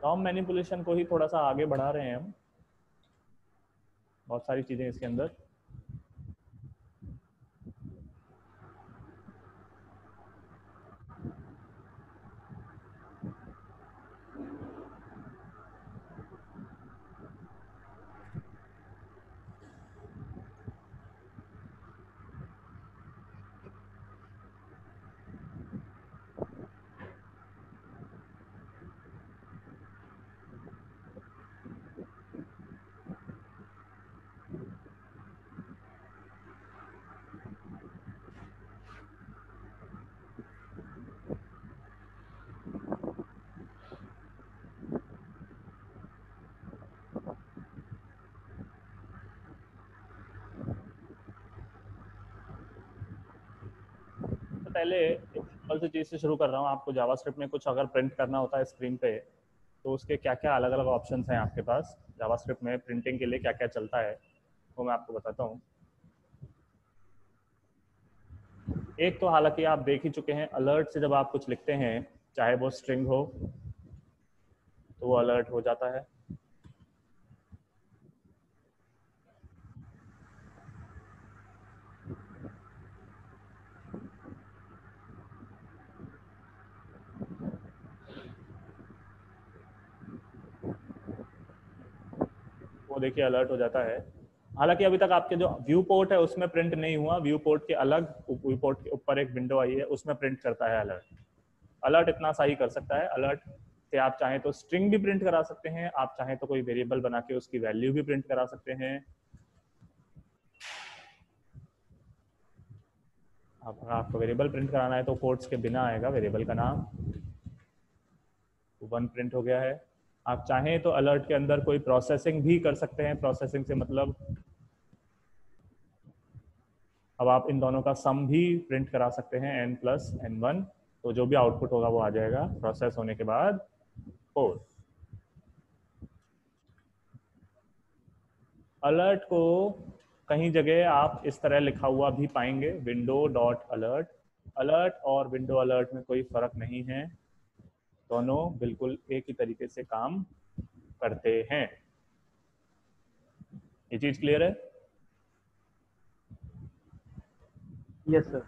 Dom manipulation को ही थोड़ा सा आगे बढ़ा रहे हैं हम, बहुत सारी चीजें इसके अंदर। पहले एक सिंपल सी चीज़ से शुरू कर रहा हूँ। आपको जावास्क्रिप्ट में कुछ अगर प्रिंट करना होता है स्क्रीन पे, तो उसके क्या क्या अलग अलग ऑप्शंस हैं आपके पास जावास्क्रिप्ट में प्रिंटिंग के लिए, क्या क्या चलता है वो मैं आपको बताता हूँ। एक तो हालांकि आप देख ही चुके हैं, अलर्ट से जब आप कुछ लिखते हैं, चाहे वो स्ट्रिंग हो तो वो अलर्ट हो जाता है। वो देखिए अलर्ट हो जाता है। हालांकि अभी तक आपके जो व्यू पोर्ट है उसमें प्रिंट नहीं हुआ, व्यू पोर्ट के अलग, व्यू पोर्ट के ऊपर एक विंडो आई है उसमें प्रिंट करता है अलर्ट। अलर्ट इतना सा ही कर सकता है। अलर्ट से आप चाहें तो स्ट्रिंग भी प्रिंट करा सकते हैं, आप चाहें तो कोई वेरिएबल बना के उसकी वैल्यू भी प्रिंट करा सकते हैं। आपको वेरिएबल प्रिंट कराना है तो कोट्स के बिना आएगा वेरिएबल का नाम, वन प्रिंट हो गया है। आप चाहें तो अलर्ट के अंदर कोई प्रोसेसिंग भी कर सकते हैं। प्रोसेसिंग से मतलब अब आप इन दोनों का सम भी प्रिंट करा सकते हैं, n+n1, तो जो भी आउटपुट होगा वो आ जाएगा प्रोसेस होने के बाद 4। अलर्ट को कहीं जगह आप इस तरह लिखा हुआ भी पाएंगे, विंडो डॉट अलर्ट। अलर्ट और विंडो अलर्ट में कोई फर्क नहीं है, दोनों बिल्कुल एक ही तरीके से काम करते हैं। ये चीज क्लियर है? Yes sir.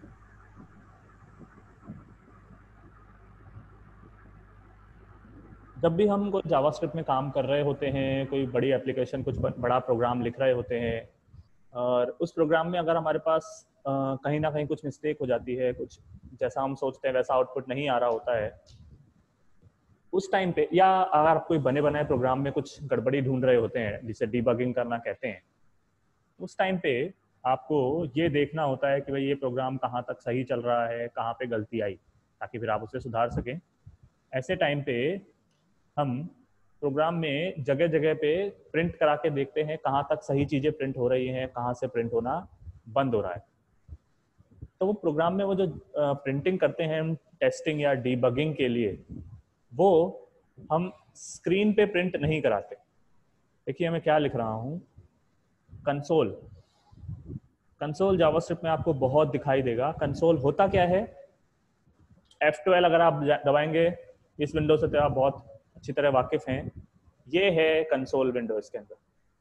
जब भी हम कोई जावास्क्रिप्ट में काम कर रहे होते हैं, कोई बड़ी एप्लीकेशन, कुछ बड़ा प्रोग्राम लिख रहे होते हैं, और उस प्रोग्राम में अगर हमारे पास कहीं ना कहीं कुछ मिस्टेक हो जाती है, कुछ जैसा हम सोचते हैं वैसा आउटपुट नहीं आ रहा होता है, उस टाइम पे, या अगर आप कोई बने बनाए प्रोग्राम में कुछ गड़बड़ी ढूंढ रहे होते हैं जिसे डीबगिंग करना कहते हैं, उस टाइम पे आपको ये देखना होता है कि भाई ये प्रोग्राम कहाँ तक सही चल रहा है, कहाँ पे गलती आई, ताकि फिर आप उसे सुधार सकें। ऐसे टाइम पे हम प्रोग्राम में जगह जगह पे प्रिंट करा के देखते हैं कहाँ तक सही चीज़ें प्रिंट हो रही हैं, कहाँ से प्रिंट होना बंद हो रहा है। तो वो प्रोग्राम में वो जो प्रिंटिंग करते हैं हम टेस्टिंग या डीबगिंग के लिए, वो हम स्क्रीन पे प्रिंट नहीं कराते। देखिए मैं क्या लिख रहा हूँ, कंसोल। कंसोल जावास्क्रिप्ट में आपको बहुत दिखाई देगा। कंसोल होता क्या है, F12 अगर आप दबाएंगे इस विंडो से तो आप बहुत अच्छी तरह वाकिफ हैं। ये है कंसोल विंडो, इसके अंदर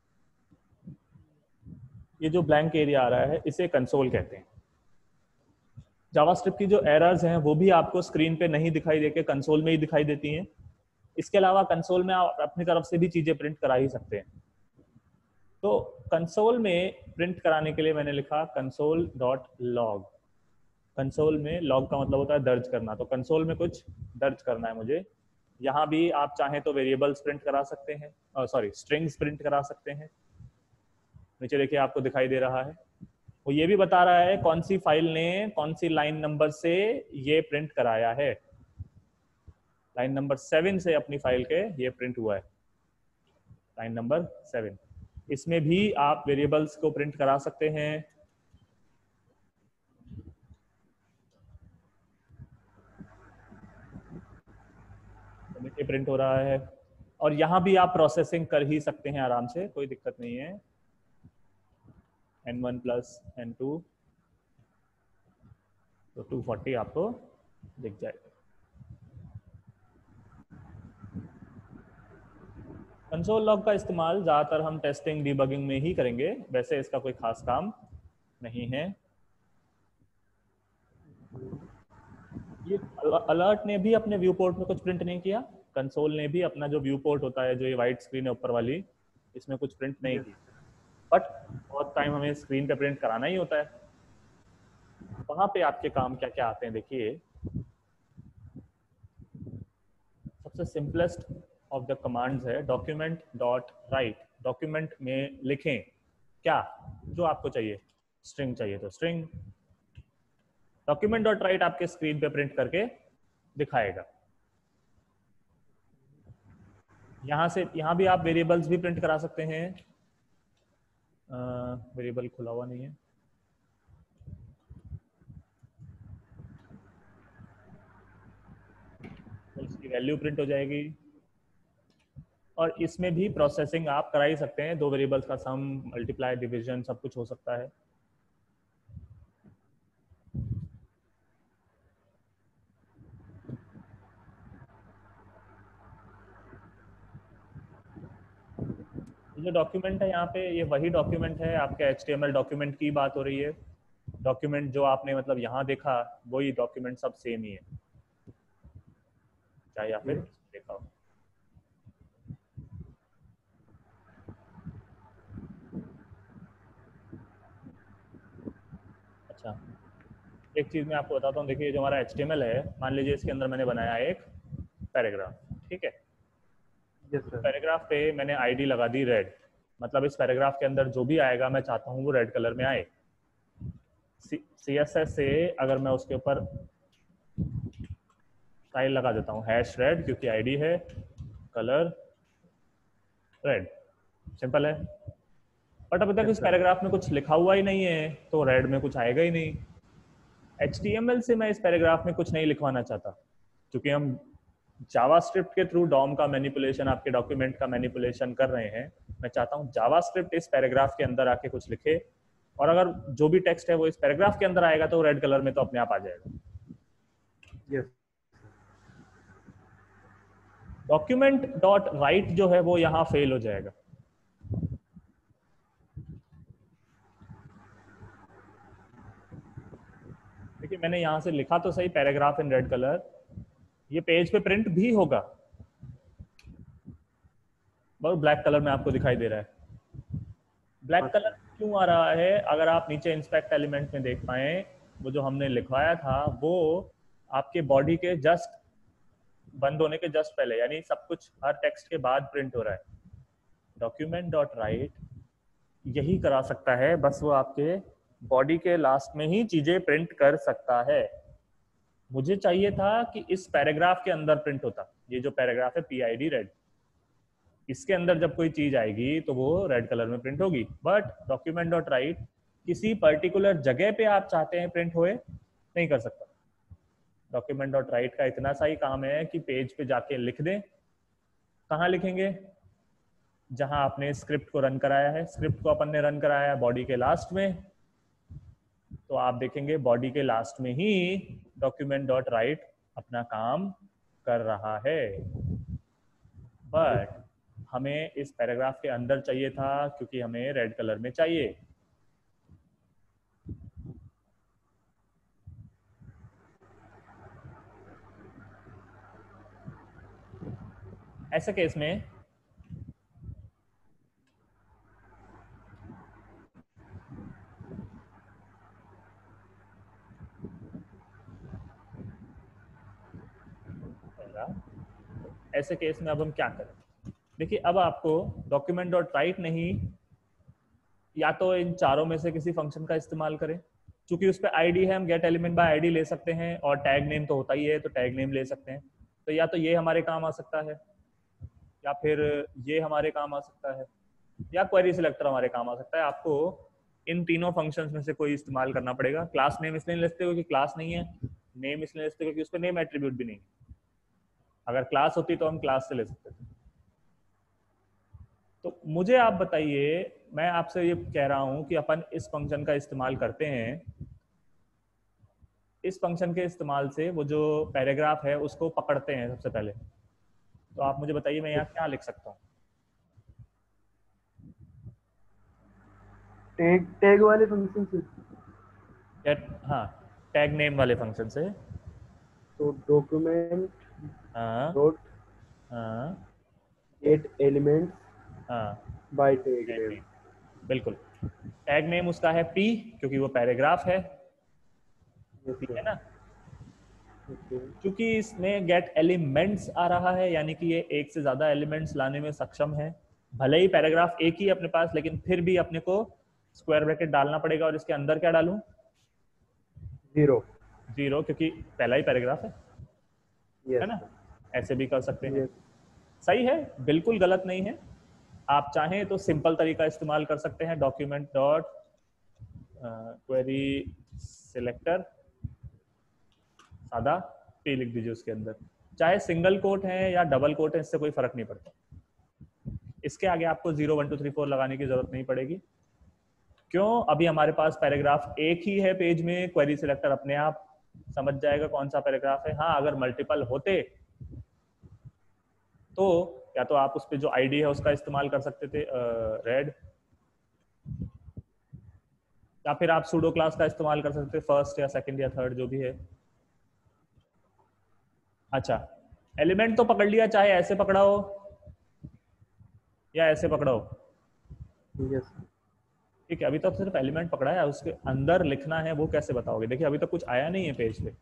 ये जो ब्लैंक एरिया आ रहा है इसे कंसोल कहते हैं। जावास्क्रिप्ट की जो एरर्स हैं वो भी आपको स्क्रीन पे नहीं दिखाई देके कंसोल में ही दिखाई देती हैं। इसके अलावा कंसोल में आप अपनी तरफ से भी चीजें प्रिंट करा ही सकते हैं। तो कंसोल में प्रिंट कराने के लिए मैंने लिखा कंसोल डॉट लॉग। कंसोल में लॉग का मतलब होता है दर्ज करना, तो कंसोल में कुछ दर्ज करना है मुझे। यहाँ भी आप चाहें तो वेरिएबल्स प्रिंट करा सकते हैं, सॉरी स्ट्रिंग्स प्रिंट करा सकते हैं। नीचे देखिए आपको दिखाई दे रहा है, वो ये भी बता रहा है कौन सी फाइल ने कौन सी लाइन नंबर से ये प्रिंट कराया है। लाइन नंबर 7 से अपनी फाइल के ये प्रिंट हुआ है, लाइन नंबर 7। इसमें भी आप वेरिएबल्स को प्रिंट करा सकते हैं। ये प्रिंट हो रहा है, और यहाँ भी आप प्रोसेसिंग कर ही सकते हैं आराम से, कोई दिक्कत नहीं है। n1+n2 तो 240 आपको दिख जाएगा। कंसोल लॉग का इस्तेमाल ज़्यादातर हम टेस्टिंग डिबगिंग में ही करेंगे, वैसे इसका कोई खास काम नहीं है। ये अलर्ट ने भी अपने व्यू पोर्ट में कुछ प्रिंट नहीं किया, कंसोल ने भी अपना जो व्यू पोर्ट होता है, जो ये वाइट स्क्रीन है ऊपर वाली, इसमें कुछ प्रिंट नहीं यस की। बट बहुत टाइम हमें स्क्रीन पे प्रिंट कराना ही होता है। वहां पे आपके काम क्या क्या आते हैं देखिए। सबसे सिंपलेस्ट ऑफ द कमांड्स है डॉक्यूमेंट डॉट राइट। डॉक्यूमेंट में लिखें क्या, जो आपको चाहिए। स्ट्रिंग चाहिए तो स्ट्रिंग, डॉक्यूमेंट डॉट राइट आपके स्क्रीन पे प्रिंट करके दिखाएगा। यहाँ से यहाँ भी आप वेरिएबल्स भी प्रिंट करा सकते हैं। वेरिएबल खुला हुआ नहीं है, तो इसकी वैल्यू प्रिंट हो जाएगी। और इसमें भी प्रोसेसिंग आप करा ही सकते हैं, दो वेरिएबल्स का सम, मल्टीप्लाई, डिवीजन, सब कुछ हो सकता है। जो डॉक्यूमेंट है यहाँ पे, ये वही डॉक्यूमेंट है, आपके HTML डॉक्यूमेंट की बात हो रही है। डॉक्यूमेंट जो आपने मतलब यहाँ देखा, वही डॉक्यूमेंट सब सेम ही है, चाहे या फिर देखा हो। अच्छा, एक चीज मैं आपको बताता हूँ। देखिए, जो हमारा HTML है, मान लीजिए इसके अंदर मैंने बनाया एक पैराग्राफ, ठीक है। Yes sir. पैराग्राफ पे मैंने आईडी लगा दी रेड, मतलब इस पैराग्राफ के अंदर जो भी आएगा मैं चाहता हूँ वो रेड कलर में आए। CSS से अगर मैं उसके ऊपर स्टाइल लगा देता हूँ हैश रेड, क्योंकि आईडी है, कलर रेड, सिंपल है। बट अभी तक यस इस सर। पैराग्राफ में कुछ लिखा हुआ ही नहीं है, तो रेड में कुछ आएगा ही नहीं। HTML से मैं इस पैराग्राफ में कुछ नहीं लिखवाना चाहता, क्योंकि हम जावास्क्रिप्ट के थ्रू डॉम का मैनिपुलेशन, आपके डॉक्यूमेंट का मैनिपुलेशन कर रहे हैं। मैं चाहता हूँ जावास्क्रिप्ट इस पैराग्राफ के अंदर आके कुछ लिखे, और अगर जो भी टेक्स्ट है वो इस पैराग्राफ के अंदर आएगा तो रेड कलर में तो अपने आप आ जाएगा। यस। डॉक्यूमेंट डॉट राइट जो है वो यहाँ फेल हो जाएगा। देखिए, मैंने यहाँ से लिखा तो सही पैराग्राफ इन रेड कलर, ये पेज पे प्रिंट भी होगा, बहुत ब्लैक कलर में आपको दिखाई दे रहा है। ब्लैक अच्छा। कलर क्यों आ रहा है? अगर आप नीचे इंस्पेक्ट एलिमेंट में देख पाए, वो जो हमने लिखवाया था वो आपके बॉडी के जस्ट बंद होने के जस्ट पहले, यानी सब कुछ हर टेक्स्ट के बाद प्रिंट हो रहा है। डॉक्यूमेंट डॉट राइट यही करा सकता है, बस वो आपके बॉडी के लास्ट में ही चीजें प्रिंट कर सकता है। मुझे चाहिए था कि इस पैराग्राफ के अंदर प्रिंट होता। ये जो पैराग्राफ है PID रेड, इसके अंदर जब कोई चीज आएगी तो वो रेड कलर में प्रिंट होगी। बट डॉक्यूमेंट डॉट राइट किसी पर्टिकुलर जगह पे आप चाहते हैं प्रिंट होए, नहीं कर सकता। डॉक्यूमेंट डॉट राइट का इतना सा ही काम है कि पेज पे जाके लिख दें। कहाँ लिखेंगे? जहां आपने स्क्रिप्ट को रन कराया है। स्क्रिप्ट को अपन ने रन कराया है बॉडी के लास्ट में, तो आप देखेंगे बॉडी के लास्ट में ही डॉक्यूमेंट डॉट राइट अपना काम कर रहा है। बट हमें इस पैराग्राफ के अंदर चाहिए था, क्योंकि हमें रेड कलर में चाहिए। ऐसे केस में ऐसे केस में अब हम क्या करें? देखिए, अब आपको डॉक्यूमेंट डॉट राइट नहीं, या तो इन चारों में से किसी फंक्शन का इस्तेमाल करें। चूंकि उस पर आईडी है, हम गेट एलिमेंट बाय आईडी ले सकते हैं, और टैग नेम तो होता ही है, तो टैग नेम ले सकते हैं। तो या तो ये हमारे काम आ सकता है, या फिर ये हमारे काम आ सकता है, या क्वेरी सिलेक्टर हमारे काम आ सकता है। आपको इन तीनों फंक्शंस में से कोई इस्तेमाल करना पड़ेगा। क्लास नेम इसलिए लेते हो कि क्लास नहीं है, नेम इसलिए लेते हो कि उस पर नेम एट्रीब्यूट भी नहीं है। अगर क्लास होती तो हम क्लास से ले सकते थे। तो मुझे आप बताइए, मैं आपसे ये कह रहा हूं कि अपन इस फंक्शन का इस्तेमाल करते हैं। इस फंक्शन के इस्तेमाल से वो जो पैराग्राफ है उसको पकड़ते हैं सबसे पहले। तो आप मुझे बताइए मैं यहाँ क्या लिख सकता हूँ? टैग टैग वाले फंक्शन से। हाँ, टैग नेम वाले फंक्शन से। तो डॉक्यूमेंट हाँ डॉट हाँ गेट एलिमेंट्स हाँ, by tag tag name. Name, बिल्कुल। टैग नेम उसका है पी, क्योंकि वो पैराग्राफ है, यस पी सर। है ना। ओके। क्योंकि इसमें गेट एलिमेंट्स आ रहा है, यानी कि ये एक से ज्यादा एलिमेंट्स लाने में सक्षम है। भले ही पैराग्राफ एक ही अपने पास, लेकिन फिर भी अपने को स्क्वायर ब्रैकेट डालना पड़ेगा, और इसके अंदर क्या डालूं? 0। जीरो, क्योंकि पहला ही पैराग्राफ है यस ना। सर। ऐसे भी कर सकते हैं। यस। सही है, बिल्कुल गलत नहीं है। आप चाहें तो सिंपल तरीका इस्तेमाल कर सकते हैं, डॉक्यूमेंट डॉट क्वेरी सिलेक्टर, सादा पी लिख दीजिए उसके अंदर। चाहे सिंगल कोट है या डबल कोट है, इससे कोई फर्क नहीं पड़ता। इसके आगे आपको 0 1 2 3 4 लगाने की जरूरत नहीं पड़ेगी। क्यों? अभी हमारे पास पैराग्राफ एक ही है पेज में, क्वेरी सिलेक्टर अपने आप समझ जाएगा कौन सा पैराग्राफ है। हाँ, अगर मल्टीपल होते तो या तो आप उस पर जो आईडी है उसका इस्तेमाल कर सकते थे, रेड, या फिर आप सूडो क्लास का इस्तेमाल कर सकते थे, फर्स्ट या सेकंड या थर्ड जो भी है। अच्छा, एलिमेंट तो पकड़ लिया, चाहे ऐसे पकड़ा हो या ऐसे पकड़ा हो। Yes sir. ठीक है, अभी तक सिर्फ एलिमेंट पकड़ा है, उसके अंदर लिखना है वो कैसे बताओगे? देखिए अभी तक कुछ आया नहीं है पेज पे,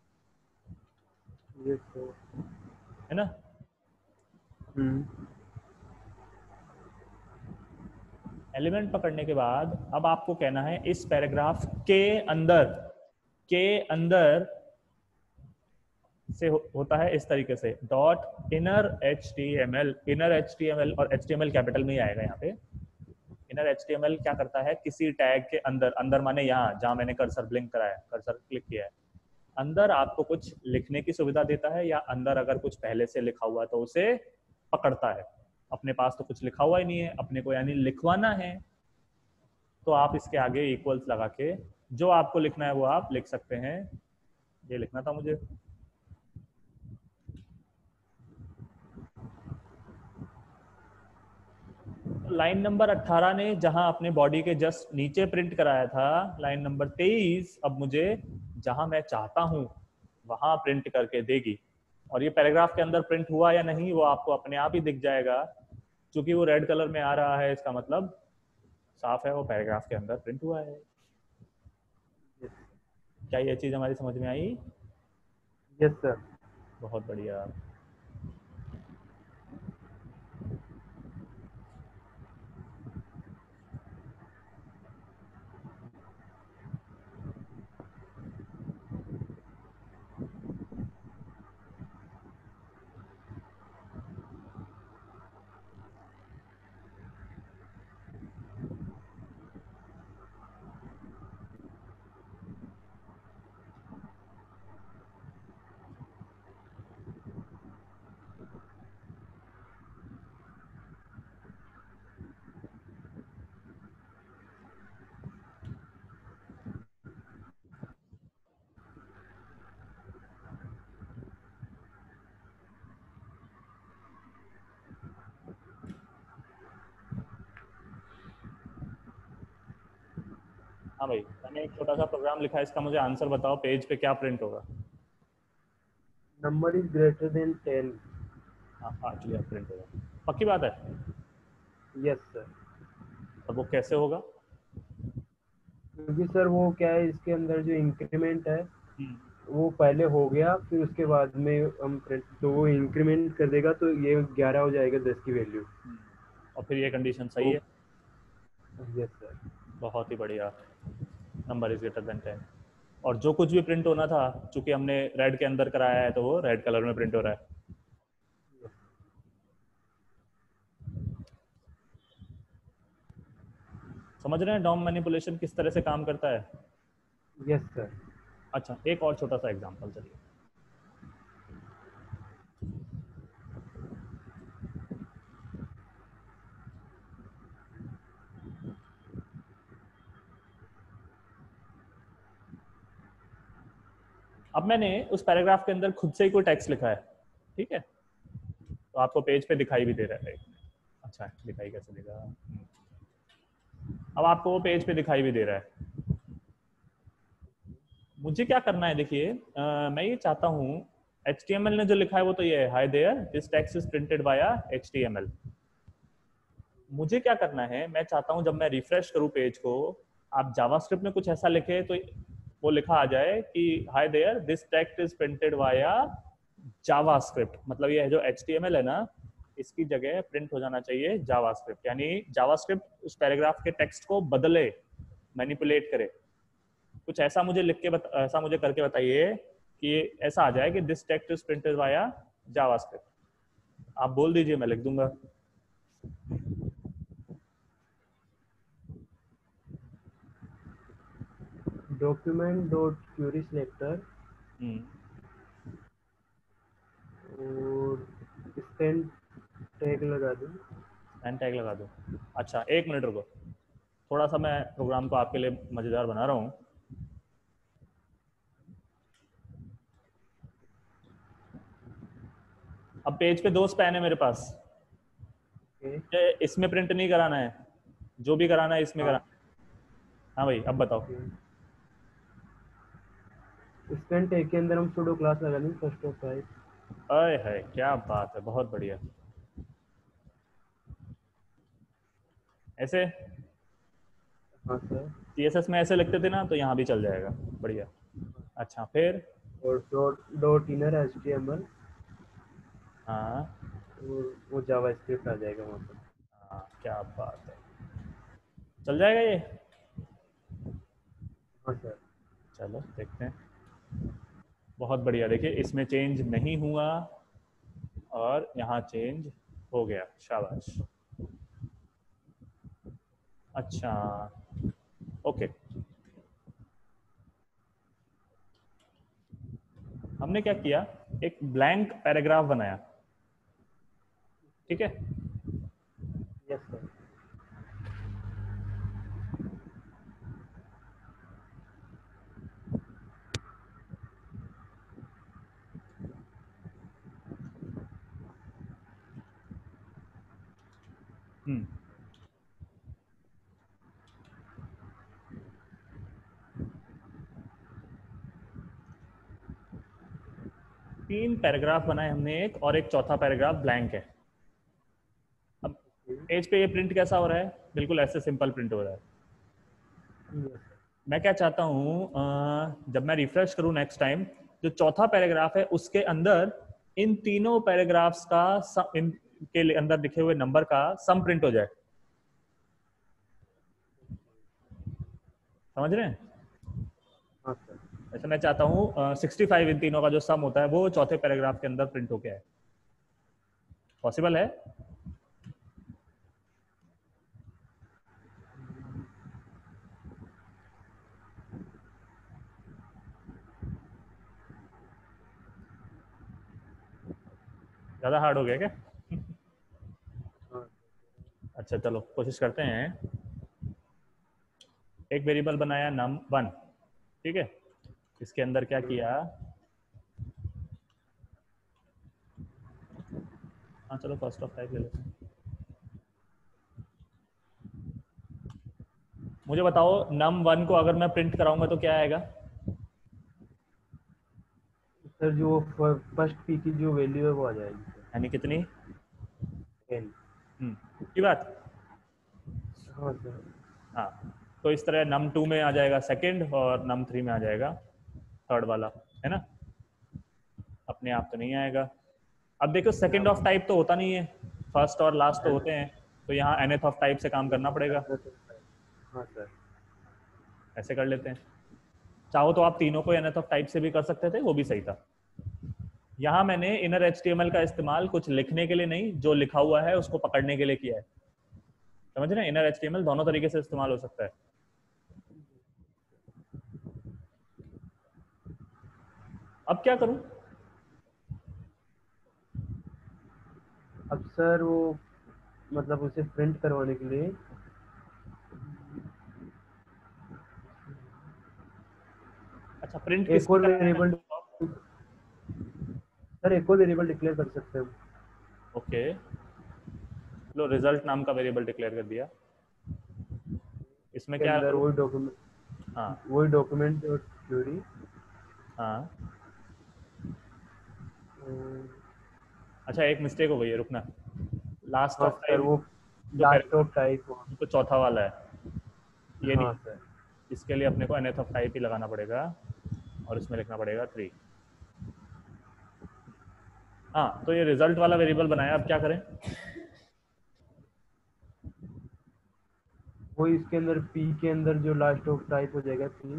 यस सर। है ना। एलिमेंट पकड़ने के बाद अब आपको कहना है इस पैराग्राफ के अंदर से होता है इस तरीके से, dot inner H T M L. Inner H T M L, और H T M L capital में ही आएगा यहाँ पे। Inner H T M L क्या करता है, किसी टैग के अंदर, अंदर माने यहाँ जहाँ मैंने कर्सर ब्लिंक कराया, कर्सर क्लिक किया है, अंदर आपको कुछ लिखने की सुविधा देता है, या अंदर अगर कुछ पहले से लिखा हुआ है तो उसे पकड़ता है। अपने पास तो कुछ लिखा हुआ ही नहीं है अपने को, यानी लिखवाना है, तो आप इसके आगे इक्वल्स लगा के जो आपको लिखना है वो आप लिख सकते हैं। ये लिखना था मुझे, लाइन नंबर 18 ने जहां अपने बॉडी के जस्ट नीचे प्रिंट कराया था, लाइन नंबर 23 अब मुझे जहां मैं चाहता हूं वहां प्रिंट करके देगी। और ये पैराग्राफ के अंदर प्रिंट हुआ या नहीं वो आपको अपने आप ही दिख जाएगा। क्योंकि वो रेड कलर में आ रहा है, इसका मतलब साफ है वो पैराग्राफ के अंदर प्रिंट हुआ है। क्या ये चीज हमारी समझ में आई? Yes sir. बहुत बढ़िया। हाँ भाई, मैंने एक छोटा सा प्रोग्राम लिखा है, इसका मुझे आंसर बताओ, पेज पे क्या प्रिंट होगा? Number is greater than 10। हाँ क्लियर प्रिंट होगा, पक्की बात है। Yes sir. और वो कैसे होगा? क्योंकि सर वो क्या है, इसके अंदर जो इंक्रीमेंट है हम्म, वो पहले हो गया, फिर उसके बाद में हम प्रिंट, तो वो इंक्रीमेंट कर देगा तो ये 11 हो जाएगा 10 की वैल्यू। और फिर ये कंडीशन सही तो है। Yes sir. बहुत ही बढ़िया, नंबर इज ग्रेटर देन 10। और जो कुछ भी प्रिंट होना था, चूंकि हमने रेड के अंदर कराया है तो वो रेड कलर में प्रिंट हो रहा है। समझ रहे हैं डॉम मैनिपुलेशन किस तरह से काम करता है? Yes sir. अच्छा, एक और छोटा सा एग्जांपल चलिए। अब मैंने उस पैराग्राफ के अंदर खुद से ही कोई टेक्स्ट लिखा है, ठीक है, तो आपको पेज पे दिखाई भी दे रहा है। अच्छा, दिखाई कैसे देगा? अब आपको वो पेज पे दिखाई भी दे रहा है। मुझे क्या करना है, देखिए मैं ये चाहता हूँ, HTML ने जो लिखा है वो तो ये है, hi there this text is printed via HTML। मुझे क्या करना है, मैं चाहता हूँ जब मैं रिफ्रेश करूँ पेज को, आप जावास्क्रिप्ट में कुछ ऐसा लिखे तो वो लिखा आ जाए कि hi there this text is printed via JavaScript. मतलब ये जो HTML है ना, इसकी जगह प्रिंट हो जाना चाहिए जावास्क्रिप्ट, यानी जावास्क्रिप्ट उस पैराग्राफ के टेक्स्ट को बदले, मैनिपुलेट करे। कुछ ऐसा मुझे लिख के ऐसा मुझे करके बताइए कि ऐसा आ जाए कि this text is printed via JavaScript. आप बोल दीजिए, मैं लिख दूंगा। डॉक्यूमेंट डॉट क्यूरी सिलेक्टर और स्टैंड टैग लगा दूं। एंड टैग लगा दो। अच्छा, एक मिनट रुको, थोड़ा सा मैं प्रोग्राम को आपके लिए मजेदार बना रहा हूँ। अब पेज पे दो स्पैन है मेरे पास, ओके। ये इसमें प्रिंट नहीं कराना है, जो भी कराना है इसमें हाँ। कराना है। हाँ भाई, अब बताओ। ओके। स्टैंड टैग के अंदर हम सुडो क्लास लगा दें फर्स्ट ऑफ टाइप। अरे है, क्या बात है, बहुत बढ़िया। ऐसे हाँ सर। CSS में ऐसे लिखते थे ना, तो यहाँ भी चल जाएगा, बढ़िया। अच्छा, फिर और डॉट डॉट इनर HTML हाँ और वो जावास्क्रिप्ट आ जाएगा वहाँ पर। हाँ, क्या बात है, चल जाएगा ये। हाँ सर। चलो देखते हैं। बहुत बढ़िया, देखिए इसमें चेंज नहीं हुआ और यहाँ चेंज हो गया, शाबाश। अच्छा, ओके। हमने क्या किया, एक ब्लैंक पैराग्राफ बनाया, ठीक है। Yes sir. 3 पैराग्राफ बनाए हमने, एक और एक चौथा पैराग्राफ ब्लैंक है। अब पेज पे ये प्रिंट कैसा हो रहा है, बिल्कुल ऐसे सिंपल प्रिंट हो रहा है। Yes sir. मैं क्या चाहता हूँ, जब मैं रिफ्रेश करूँ नेक्स्ट टाइम, जो चौथा पैराग्राफ है उसके अंदर इन तीनों पैराग्राफ्स का इन के अंदर लिखे हुए नंबर का सम प्रिंट हो जाए। समझ रहे हैं? हाँ सर। ऐसे मैं चाहता हूँ 65 इन तीनों का जो सम होता है वो चौथे पैराग्राफ के अंदर प्रिंट होके आए। पॉसिबल है? ज्यादा हार्ड हो गया क्या? हाँ। अच्छा चलो कोशिश करते हैं। एक वेरिएबल बनाया num1, ठीक है। इसके अंदर क्या किया, हाँ चलो फर्स्ट ऑफ टाइप ले लेते हैं। मुझे बताओ num1 को अगर मैं प्रिंट कराऊंगा तो क्या आएगा? सर जो फर्स्ट पी की जो वैल्यू है वो आ जाएगी सर। यानी कितनी? 10। की बात। हाँ सर। हाँ, तो इस तरह num2 में आ जाएगा सेकंड और num3 में आ जाएगा थर्ड वाला, है ना। अपने आप तो नहीं आएगा। अब देखो सेकंड ऑफ टाइप तो होता नहीं है, फर्स्ट और लास्ट तो होते हैं, तो यहाँ nth ऑफ टाइप से काम करना पड़ेगा। हाँ सर। ऐसे कर लेते हैं। चाहो तो आप तीनों को nth ऑफ टाइप से भी कर सकते थे, वो भी सही था। यहाँ मैंने इनर HTML का इस्तेमाल कुछ लिखने के लिए नहीं, जो लिखा हुआ है उसको पकड़ने के लिए किया है। समझ रहे हैं, इनर HTML दोनों तरीके से इस्तेमाल हो सकता है। अब क्या करूं? अब सर वो मतलब उसे प्रिंट करवाने के लिए अच्छा, प्रिंट एक किसमें और कराना है? वेरिएबल सर एक और वेरिएबल डिक्लेयर कर सकते हैं हम। ओके, लो रिजल्ट नाम का वेरिएबल डिक्लेयर कर दिया। इसमें के क्या अंदर हाँ वही डॉक्यूमेंट और क्यूरी। हाँ, अच्छा एक मिस्टेक हो गई है, रुकना। लास्ट हाँ ऑफ सर, टाइप वो जो लास्ट ऑफ पैराग्राफ टाइप। तो चौथा वाला है, ये नहीं। हाँ सर। इसके लिए अपने को nth ऑफ टाइप ही लगाना पड़ेगा और इसमें लिखना पड़ेगा 3। हाँ, तो ये रिजल्ट वाला वेरिएबल बनाया, अब क्या करें? वो इसके अंदर पी के अंदर जो लास्ट ऑफ टाइप हो जाएगा पी।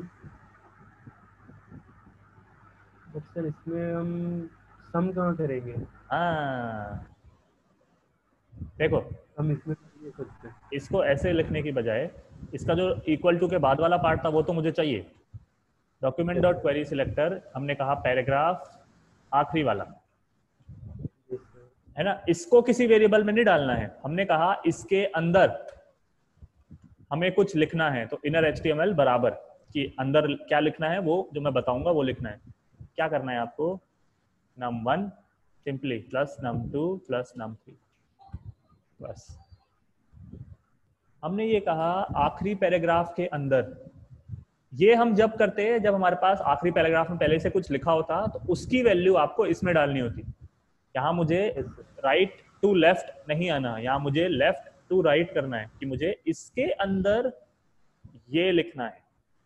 बट सर इसमें हम सम कहाँ करेंगे? हाँ देखो, हम इसमें कर नहीं सकते। इसको ऐसे लिखने की बजाय इसका जो इक्वल टू के बाद वाला पार्ट था वो तो मुझे चाहिए। Document yes dot sir. Query selector, हमने कहा पैराग्राफ आखिरी वाला, यस सर। है ना? इसको किसी वेरिएबल में नहीं डालना है, हमने कहा इसके अंदर हमें कुछ लिखना है, तो इनर एचटीएमएल बराबर कि अंदर क्या लिखना है वो जो मैं बताऊंगा वो लिखना है। क्या करना है आपको? num1 simply plus num2 plus num3, बस। हमने ये कहा आखिरी पैराग्राफ के अंदर, ये हम जब करते हैं जब हमारे पास आखिरी पैराग्राफ में पहले से कुछ लिखा होता तो उसकी वैल्यू आपको इसमें डालनी होती। यहाँ मुझे yes sir. Right to left नहीं आना, यहाँ मुझे लेफ्ट टू राइट करना है कि मुझे इसके अंदर ये लिखना है।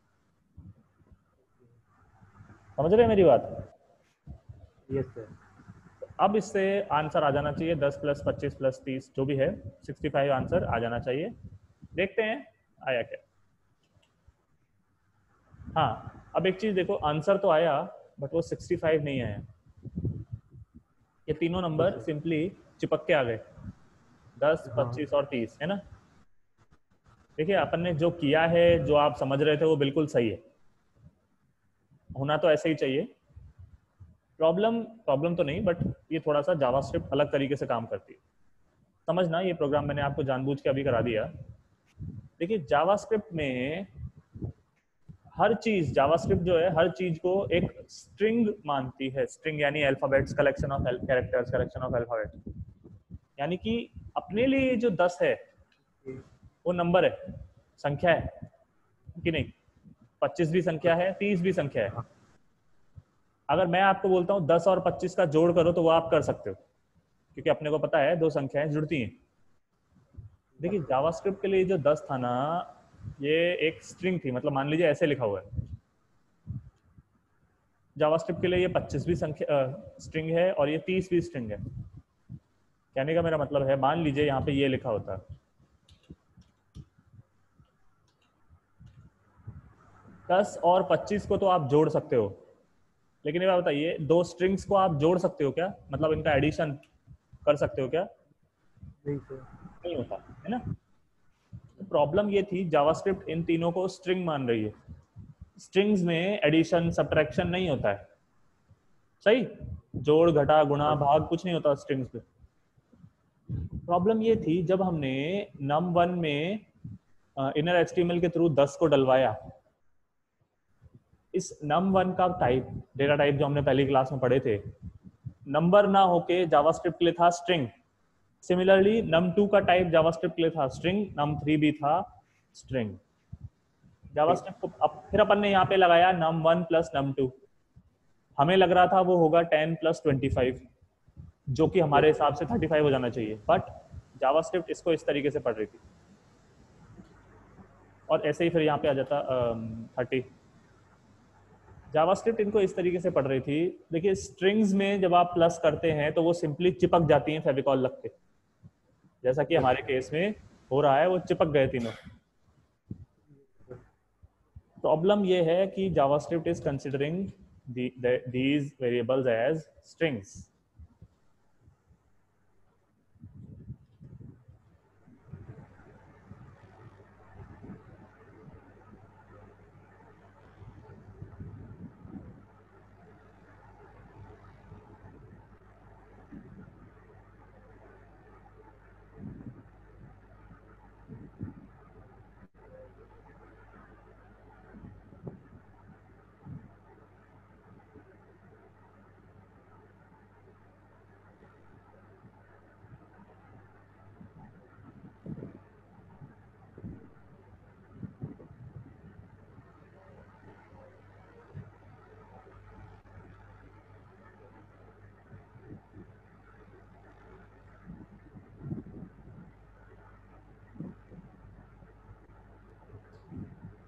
समझ रहे हैं मेरी बात? Yes sir. अब इससे आंसर आ जाना चाहिए 10 प्लस 25 प्लस 30 जो भी है 65 आंसर आ जाना चाहिए। देखते हैं आया क्या। हाँ, अब एक चीज देखो, आंसर तो आया बट वो 65 नहीं आया। ये तीनों यस नंबर सर। सिंपली चिपक के आ गए, 10 हाँ 25 और 30, है ना? देखिए अपन ने जो किया है, जो आप समझ रहे थे वो बिल्कुल सही है, होना तो ऐसे ही चाहिए। प्रॉब्लम प्रॉब्लम तो नहीं, बट ये थोड़ा सा जावास्क्रिप्ट अलग तरीके से काम करती है। समझना, ये प्रोग्राम मैंने आपको जानबूझ के अभी करा दिया। देखिए जावास्क्रिप्ट में हर चीज, जावास्क्रिप्ट जो है हर चीज को एक स्ट्रिंग मानती है। स्ट्रिंग यानी alphabets, collection of characters, collection of alphabets. यानी कि अपने लिए जो 10 है वो नंबर है, संख्या है कि नहीं? 25 भी संख्या है, 30 भी संख्या है। हाँ। अगर मैं आपको बोलता हूँ 10 और 25 का जोड़ करो तो वो आप कर सकते हो, क्योंकि अपने को पता है दो संख्याएं जुड़ती हैं। देखिए जावास्क्रिप्ट के लिए जो 10 था ना, ये एक स्ट्रिंग थी, मतलब मान लीजिए ऐसे लिखा हुआ है। जावास्क्रिप्ट के लिए ये 25वीं संख्या स्ट्रिंग है और ये 30वीं स्ट्रिंग है। कहने का मेरा मतलब है, मान लीजिए यहाँ पे ये लिखा होता, 10 और 25 को तो आप जोड़ सकते हो, लेकिन ये बात बताइए, दो स्ट्रिंग्स को आप जोड़ सकते हो क्या? मतलब इनका एडिशन कर सकते हो क्या? नहीं सर। नहीं होता, है ना? तो प्रॉब्लम ये थी, जावास्क्रिप्ट इन तीनों को स्ट्रिंग मान रही है। स्ट्रिंग्स में एडिशन सब्ट्रैक्शन नहीं होता है, सही? जोड़ घटा गुणा हाँ भाग कुछ नहीं होता स्ट्रिंग्स पे। प्रॉब्लम ये थी जब हमने num1 में इनर एचटीएमएल के थ्रू 10 को डलवाया, इस num1 का टाइप, डेटा टाइप जो हमने पहली क्लास में पढ़े थे, नंबर ना होके जावास्क्रिप्ट के लिए था स्ट्रिंग। सिमिलरली num2 का टाइप जावास्क्रिप्ट के लिए था स्ट्रिंग, num3 भी था स्ट्रिंग। ठीक। जावास्क्रिप्ट को अब फिर अपन ने यहाँ पे लगाया num1 प्लस num2। हमें लग रहा था वो होगा 10 प्लस 25, जो कि यस हमारे सर। हिसाब से 35 हो जाना चाहिए, बट जावास्क्रिप्ट इसको इस तरीके से पढ़ रही थी, और ऐसे ही फिर यहाँ पे आ जाता 30। जावास्क्रिप्ट इनको इस तरीके से पढ़ रही थी। देखिए स्ट्रिंग्स में जब आप प्लस करते हैं तो वो सिंपली चिपक जाती हैं फेविकॉल लग के, जैसा कि यस हमारे केस में हो रहा है, वो चिपक गए तीनों। सर। प्रॉब्लम ये है कि JavaScript is considering these variables as strings।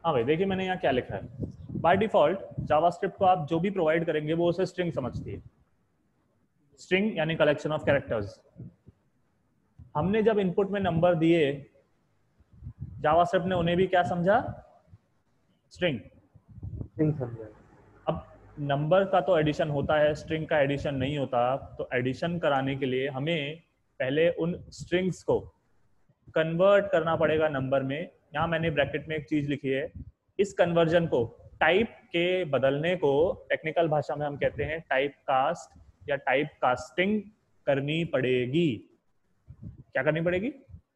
हाँ भाई देखिए मैंने यहाँ क्या लिखा है। बाय डिफॉल्ट जावास्क्रिप्ट को आप जो भी प्रोवाइड करेंगे वो उसे स्ट्रिंग समझती है। स्ट्रिंग यानी कलेक्शन ऑफ कैरेक्टर्स। हमने जब इनपुट में नंबर दिए, जावास्क्रिप्ट ने उन्हें भी क्या समझा? स्ट्रिंग। स्ट्रिंग समझा। अब नंबर का तो एडिशन होता है, स्ट्रिंग का एडिशन नहीं होता। तो एडिशन कराने के लिए हमें पहले उन स्ट्रिंग्स को कन्वर्ट करना पड़ेगा नंबर में। यहाँ मैंने ब्रैकेट में एक चीज लिखी है, इस कन्वर्जन को, टाइप के बदलने को टेक्निकल भाषा में हम कहते हैं टाइप कास्ट या टाइप कास्टिंग करनी पड़ेगी। क्या करनी पड़ेगी?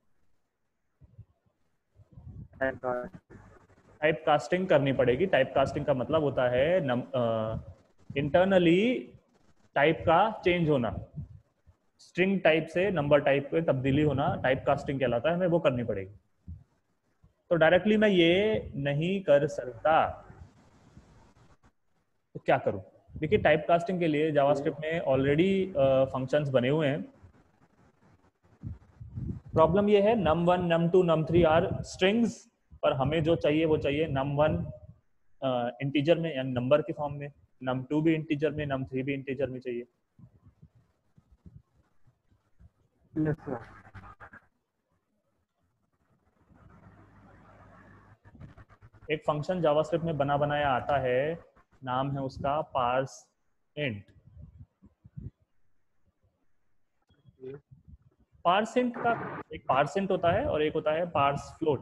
टाइप कास्टिंग करनी पड़ेगी। टाइप कास्टिंग का मतलब होता है इंटरनली टाइप का चेंज होना, स्ट्रिंग टाइप से नंबर टाइप में तब्दीली होना टाइप कास्टिंग कहलाता है, हमें वो करनी पड़ेगी। तो डायरेक्टली मैं ये नहीं कर सकता, तो क्या करूं? देखिए टाइप कास्टिंग के लिए जावास्क्रिप्ट में ऑलरेडी फंक्शंस बने हुए हैं। प्रॉब्लम ये है num1 num2 num3 are strings, पर हमें जो चाहिए वो चाहिए num1 इंटीजर में यानी नंबर के फॉर्म में, num2 भी इंटीजर में, num3 भी इंटीजर में चाहिए। Yes sir. एक फंक्शन जावास्क्रिप्ट में बना बनाया आता है, नाम है उसका पार्स इंट। पार्स इंट का एक पार्स इंट होता है और एक होता है पार्स फ्लोट।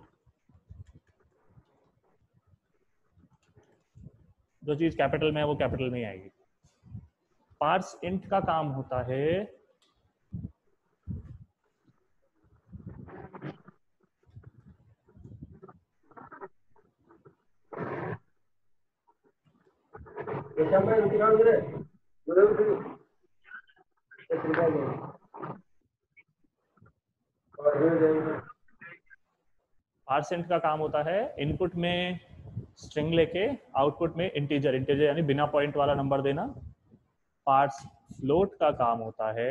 जो चीज कैपिटल में है वो कैपिटल में ही आएगी। पार्स इंट का काम होता है पार्सेंट का काम होता है इनपुट में स्ट्रिंग लेके आउटपुट में इंटीजर, इंटीजर यानी बिना पॉइंट वाला नंबर देना। पार्स फ्लोट का काम होता है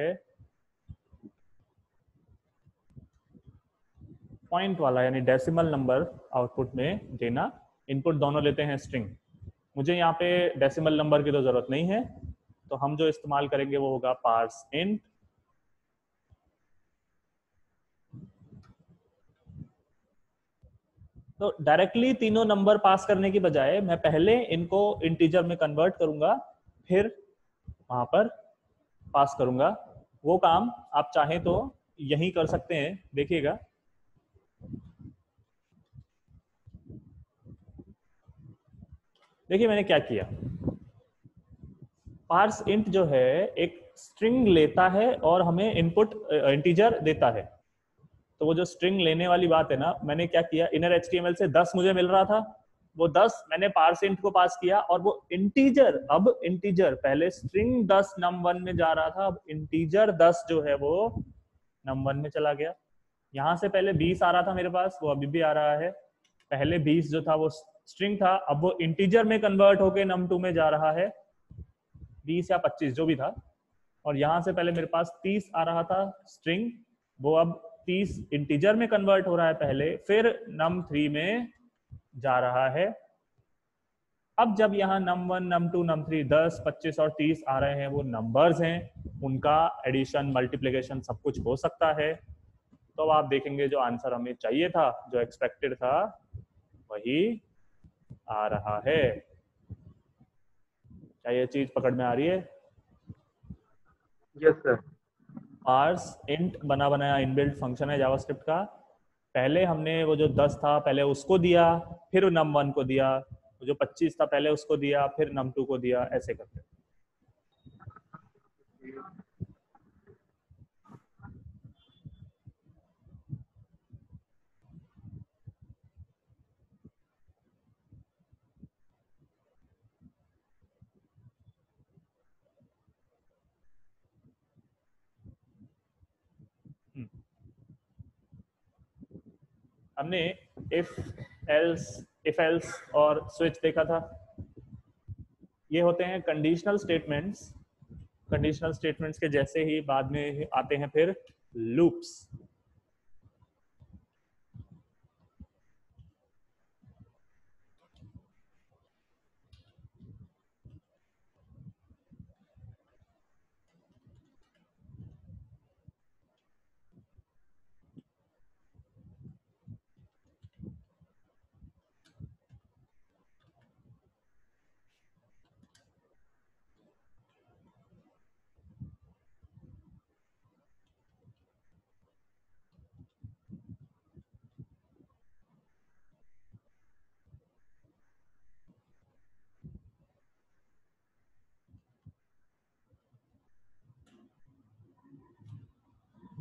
पॉइंट वाला यानी डेसिमल नंबर आउटपुट में देना। इनपुट दोनों लेते हैं स्ट्रिंग। मुझे यहाँ पे डेसिमल नंबर की तो जरूरत नहीं है, तो हम जो इस्तेमाल करेंगे वो होगा पार्स इंट। तो डायरेक्टली तीनों नंबर पास करने की बजाय मैं पहले इनको इंटीजर में कन्वर्ट करूंगा, फिर वहां पर पास करूंगा। वो काम आप चाहें तो यही कर सकते हैं, देखिएगा। देखिए मैंने क्या किया। पार्स इंट जो है एक स्ट्रिंग लेता है और हमें इनपुट इंटीजर देता है। तो वो जो स्ट्रिंग लेने वाली बात है ना, मैंने क्या किया, इनर एचटीएमएल से 10 मुझे मिल रहा था, वो 10 मैंने पार्स इंट को पास किया और वो इंटीजर, अब इंटीजर पहले स्ट्रिंग 10 num1 में जा रहा था, अब इंटीजर 10 जो है वो num1 में चला गया। यहां से पहले 20 आ रहा था मेरे पास, वो अभी भी आ रहा है। पहले 20 जो था वो स्ट्रिंग था, अब वो इंटीजर में कन्वर्ट होके num2 में जा रहा है, 20 या 25 जो भी था। और यहां से पहले मेरे पास 30 आ रहा था स्ट्रिंग, वो अब 30 इंटीजर में कन्वर्ट हो रहा है पहले, फिर num3 में जा रहा है। अब जब यहाँ num1 num2 num3 10 25 और 30 आ रहे हैं, वो नंबर्स हैं, उनका एडिशन मल्टीप्लिकेशन सब कुछ हो सकता है। तो अब आप देखेंगे जो आंसर हमें चाहिए था, जो एक्सपेक्टेड था, वही आ रहा है। क्या ये चीज पकड़ में आ रही है? Yes sir. पार्स इंट बना बनाया इनबिल्ट फंक्शन है जावास्क्रिप्ट का। पहले हमने वो जो 10 था पहले उसको दिया, फिर num1 को दिया, जो 25 था पहले उसको दिया, फिर num2 को दिया, ऐसे करके। हमने इफ एल्स और स्विच देखा था। ये होते हैं कंडीशनल स्टेटमेंट्स। कंडीशनल स्टेटमेंट्स के जैसे ही बाद में आते हैं फिर लूप्स।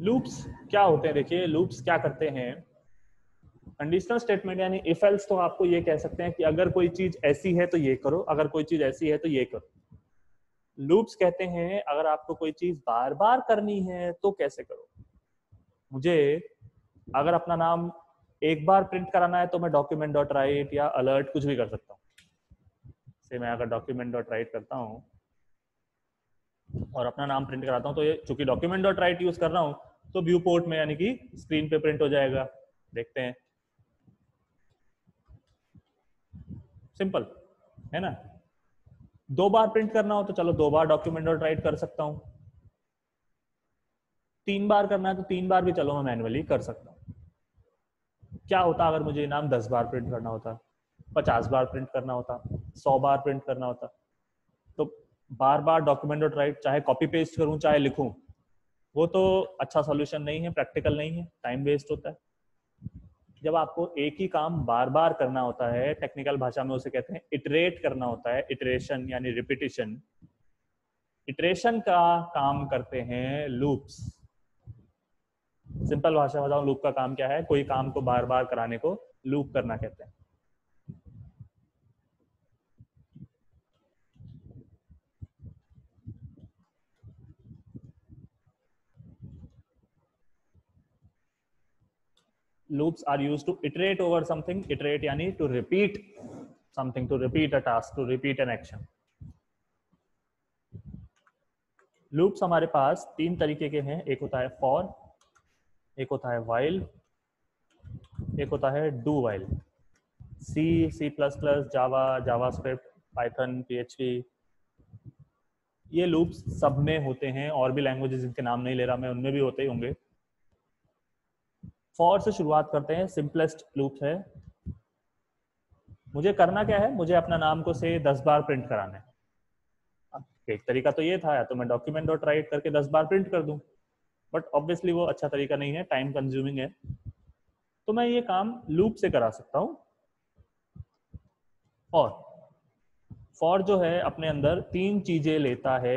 लूप्स क्या होते हैं? देखिए लूप्स क्या करते हैं, कंडीशनल स्टेटमेंट यानी इफ एल्स तो आपको ये कह सकते हैं कि अगर कोई चीज ऐसी है तो ये करो, अगर कोई चीज ऐसी है तो ये करो। लूप्स कहते हैं अगर आपको कोई चीज बार बार करनी है तो कैसे करो। मुझे अगर अपना नाम एक बार प्रिंट कराना है तो मैं डॉक्यूमेंट डॉट राइट या अलर्ट कुछ भी कर सकता हूँ। से मैं अगर डॉक्यूमेंट डॉट राइट करता हूँ और अपना नाम प्रिंट कराता हूँ तो ये चूंकि डॉक्यूमेंट डॉट राइट यूज कर रहा हूँ तो व्यू पोर्ट में यानी कि स्क्रीन पे प्रिंट हो जाएगा। देखते हैं, सिंपल है ना। दो बार प्रिंट करना हो तो चलो दो बार डॉक्यूमेंट डॉट राइट कर सकता हूँ, तीन बार करना है तो तीन बार भी चलो मैं मैन्युअली कर सकता हूँ। क्या होता अगर मुझे इनाम 10 बार प्रिंट करना होता, 50 बार प्रिंट करना होता, 100 बार प्रिंट करना होता? तो बार बार डॉक्यूमेंट डॉट राइट चाहे कॉपी पेस्ट करूं चाहे लिखूं, वो तो अच्छा सॉल्यूशन नहीं है, प्रैक्टिकल नहीं है, टाइम वेस्ट होता है। जब आपको एक ही काम बार बार करना होता है, टेक्निकल भाषा में उसे कहते हैं इटरेट करना होता है, इटरेशन यानी रिपीटिशन। इटरेशन का काम करते हैं लूप्स। सिंपल भाषा में बताऊं, लूप का काम क्या है? कोई काम को बार बार कराने को लूप करना कहते हैं। Loops are used to iterate over something. Iterate यानी to repeat something, to repeat a task, to repeat an action. Loops हमारे पास तीन तरीके के हैं, एक होता है for, एक होता है while, एक होता है do while। C, C++, Java, JavaScript, Python, PHP, ये लूप्स सब में होते हैं, और भी लैंग्वेजेस जिनके नाम नहीं ले रहा मैं उनमें भी होते ही होंगे। फॉर से शुरुआत करते हैं, सिंपलेस्ट लूप है। मुझे करना क्या है? मुझे अपना नाम को से 10 बार प्रिंट कराना है। एक तरीका तो ये था, या तो मैं डॉक्यूमेंट डॉट राइट करके 10 बार प्रिंट कर दूं, बट ऑब्वियसली वो अच्छा तरीका नहीं है, टाइम कंज्यूमिंग है। तो मैं ये काम लूप से करा सकता हूं। और फॉर जो है अपने अंदर तीन चीजें लेता है।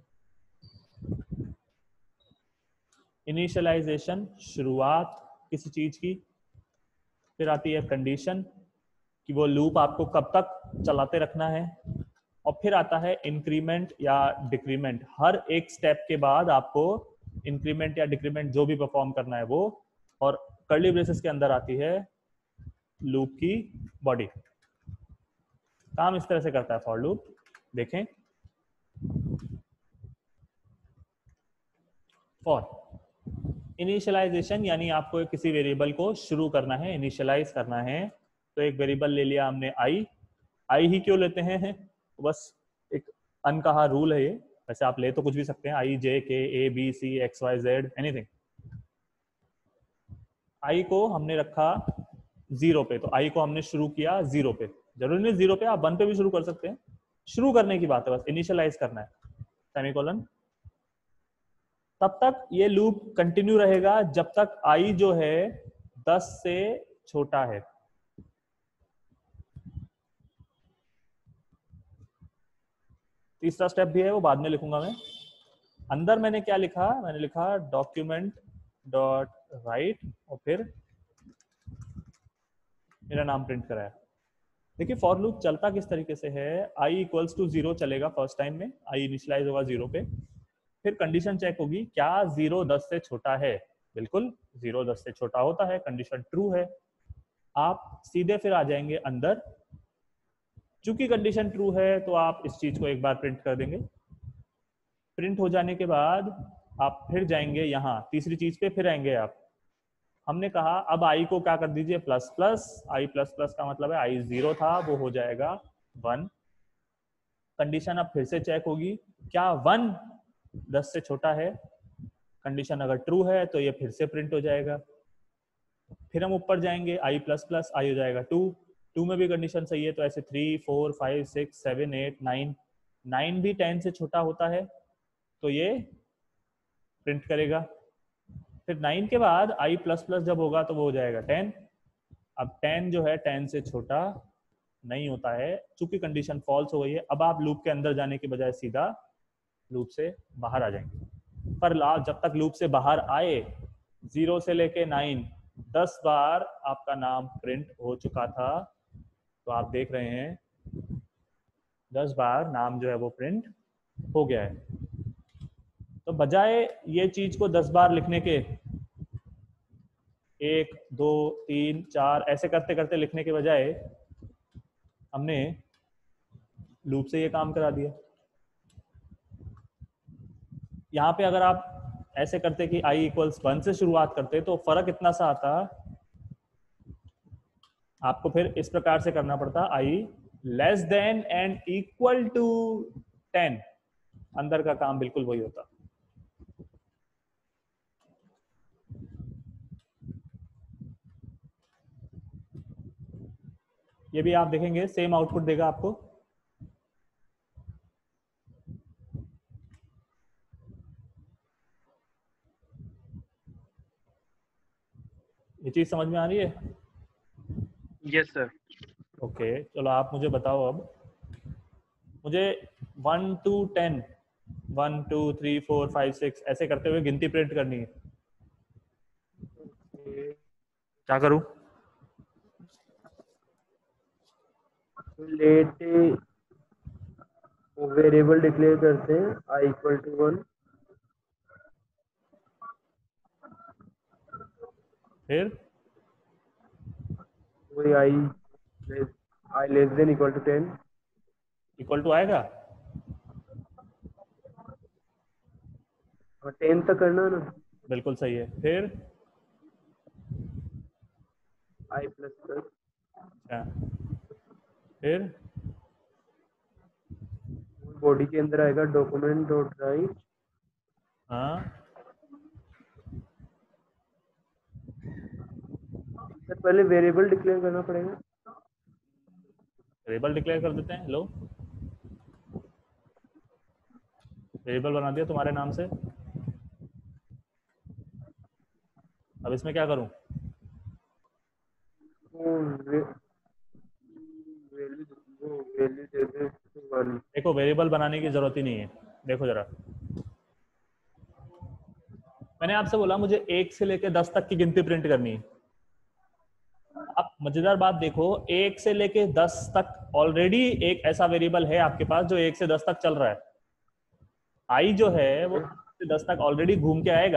इनिशियलाइजेशन, शुरुआत किसी चीज की, फिर आती है कंडीशन कि वो लूप आपको कब तक चलाते रखना है, और फिर आता है इंक्रीमेंट या डिक्रीमेंट। हर एक स्टेप के बाद आपको इंक्रीमेंट या डिक्रीमेंट जो भी परफॉर्म करना है वो। और कर्ली ब्रेसेस के अंदर आती है लूप की बॉडी। काम इस तरह से करता है फॉर लूप। देखें, फॉर इनिशियलाइजेशन यानी आपको किसी वेरिएबल को शुरू करना है, इनिशियलाइज करना है। तो एक वेरिएबल ले लिया हमने आई। आई ही क्यों लेते हैं? बस एक अनकहा रूल है ये, वैसे आप ले तो कुछ भी सकते हैं, I J K A B C X Y Z anything. I को हमने रखा 0 पे, तो आई को हमने शुरू किया 0 पे। जरूरी नहीं 0 पे, आप 1 पे भी शुरू कर सकते हैं। शुरू करने की बात है, बस इनिशियलाइज करना है, सेमीकोलन। तब तक ये लूप कंटिन्यू रहेगा जब तक आई जो है 10 से छोटा है। तीसरा स्टेप भी है, वो बाद में लिखूंगा मैं। अंदर मैंने क्या लिखा? मैंने लिखा डॉक्यूमेंट डॉट राइट और फिर मेरा नाम प्रिंट कराया। देखिए फॉर लूप चलता किस तरीके से है। आई इक्वल्स टू 0 चलेगा फर्स्ट टाइम में, आई इनिशियलाइज होगा 0 पे। फिर कंडीशन चेक होगी, क्या 0 10 से छोटा है? बिल्कुल 0 10 से छोटा होता है, कंडीशन ट्रू है। आप सीधे फिर आ जाएंगे अंदर। चूंकि कंडीशन ट्रू है तो आप इस चीज को एक बार प्रिंट कर देंगे। प्रिंट हो जाने के बाद आप फिर जाएंगे यहाँ तीसरी चीज पे, फिर आएंगे आप। हमने कहा अब आई को क्या कर दीजिए, plus plus. I plus plus का मतलब है आई 0 था, वो हो जाएगा 1। कंडीशन अब फिर से चेक होगी, क्या 1 10 से छोटा है? कंडीशन अगर ट्रू है तो ये फिर से प्रिंट हो जाएगा। फिर हम ऊपर जाएंगे, आई प्लस प्लस, आई हो जाएगा 2। 2 में भी कंडीशन सही है, तो ऐसे 3 4 5 6 7 8 9। 9 भी 10 से छोटा होता है तो ये प्रिंट करेगा। फिर 9 के बाद आई प्लस प्लस जब होगा तो वो हो जाएगा 10। अब 10 जो है 10 से छोटा नहीं होता है, चूंकि कंडीशन फॉल्स हो गई है। अब आप लूप के अंदर जाने के बजाय सीधा लूप से बाहर आ जाएंगे। पर जब तक लूप से बाहर आए 0 से लेके 9 10 बार आपका नाम प्रिंट हो चुका था। तो आप देख रहे हैं 10 बार नाम जो है वो प्रिंट हो गया है। तो बजाय ये चीज को 10 बार लिखने के 1 2 3 4 ऐसे करते करते लिखने के बजाय हमने लूप से ये काम करा दिया। यहाँ पे अगर आप ऐसे करते कि i इक्वल्स 1 से शुरुआत करते तो फर्क इतना सा आता, आपको फिर इस प्रकार से करना पड़ता i less than and equal to 10, अंदर का काम बिल्कुल वही होता। ये भी आप देखेंगे सेम आउटपुट देगा आपको। ये चीज समझ में आ रही है? Yes sir. ओके चलो आप मुझे बताओ अब, मुझे 1 to 10 1 2 3 4 5 6 ऐसे करते हुए गिनती प्रिंट करनी है। क्या करूं? लेट वेरिएबल डिक्लेयर करते हैं i इक्वल टू 1, फिर वही i less than equal to 10, equal to आएगा। 10 तक करना ना, बिल्कुल सही है। फिर i प्लस प्लस, अच्छा, फिर बॉडी के अंदर आएगा डॉक्यूमेंट डॉट राइट, हाँ सर पहले वेरिएबल डिक्लेयर करना पड़ेगा। वेरिएबल डिक्लेयर कर देते हैं। लो वेरिएबल बना दिया तुम्हारे नाम से। अब इसमें क्या करूं? वैल्यू दे दे 1। देखो वेरिएबल बनाने की जरूरत ही नहीं है। देखो जरा, मैंने आपसे बोला मुझे 1 से लेकर 10 तक की गिनती प्रिंट करनी है। अब मजेदार बात देखो, 1 से लेके 10 तक ऑलरेडी एक ऐसा वेरिएबल है आपके पास जो 1 से 10 तक चल रहा है। आई जो है वो 1 से 10 तक ऑलरेडी घूम के आएगा।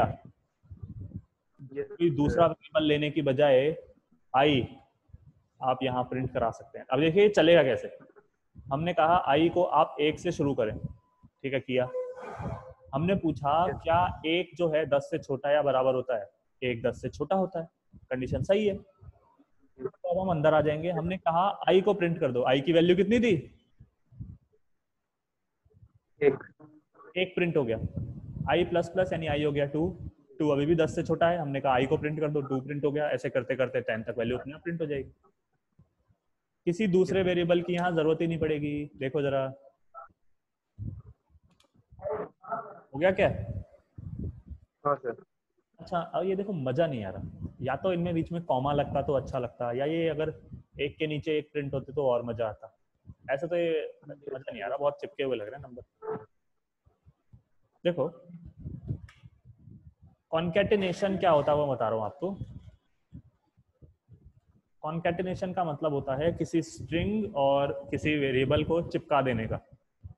कोई दूसरा वेरिएबल लेने की बजाय आई आप यहाँ प्रिंट करा सकते हैं। अब देखिए चलेगा कैसे। हमने कहा आई को आप 1 से शुरू करें, ठीक है, किया। हमने पूछा क्या 1 जो है 10 से छोटा या बराबर होता है? 1 10 से छोटा होता है, कंडीशन सही है। तो अब हम अंदर आ जाएंगे। हमने कहा आई को प्रिंट कर दो। आई की वैल्यू कितनी थी? 1 प्रिंट हो गया। आई प्लस प्लस यानी आई हो गया 2। 2 अभी भी 10 से छोटा है। हमने कहा आई को प्रिंट कर दो, 2 प्रिंट हो गया। ऐसे करते करते 10 तक वैल्यू अपने आप प्रिंट हो जाएगी। किसी दूसरे वेरिएबल की यहाँ जरूरत ही नहीं पड़ेगी। देखो जरा, हो गया क्या? हाँ सर। अच्छा अब ये देखो मजा नहीं आ रहा। या तो इनमें बीच में कॉमा लगता तो अच्छा लगता, या ये अगर एक के नीचे एक प्रिंट होते तो और मजा आता। ऐसे तो ये मजा नहीं आ रहा, बहुत चिपके हुए लग रहे हैं नंबर। देखो कॉन्कैटिनेशन क्या होता है वो बता रहा हूँ आपको। कॉन्कैटिनेशन का मतलब होता है किसी स्ट्रिंग और किसी वेरिएबल को चिपका देने का।